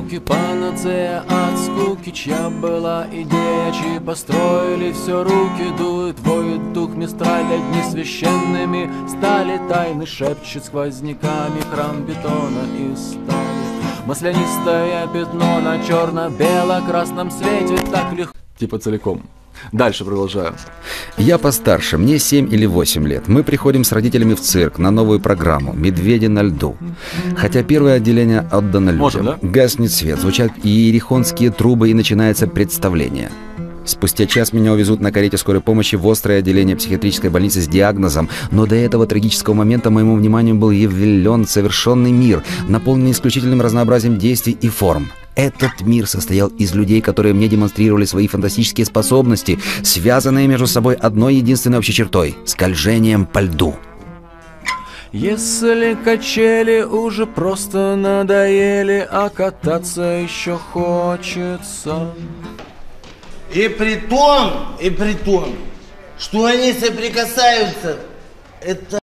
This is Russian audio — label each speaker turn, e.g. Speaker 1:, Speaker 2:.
Speaker 1: науки панацея от скуки, чья была идея, чьи построили все руки. Дует, воет дух Мистраля, дни священными стали, тайны шепчет сквозняками храм бетона и стали. Маслянистое пятно на черно-бело-красном свете так легко. Типа целиком. Дальше продолжаю.
Speaker 2: Я постарше, мне 7 или 8 лет. Мы приходим с родителями в цирк на новую программу «Медведи на льду». Хотя первое отделение отдано людям.
Speaker 1: Можем, да?
Speaker 2: Гаснет свет, звучат иерихонские трубы и начинается представление. Спустя час меня увезут на карете скорой помощи в острое отделение психиатрической больницы с диагнозом, но до этого трагического момента моему вниманию был явлен совершенный мир, наполненный исключительным разнообразием действий и форм. Этот мир состоял из людей, которые мне демонстрировали свои фантастические способности, связанные между собой одной единственной общей чертой – скольжением по льду.
Speaker 1: Если качели уже просто надоели, а кататься еще хочется.
Speaker 3: И при том, что они соприкасаются, это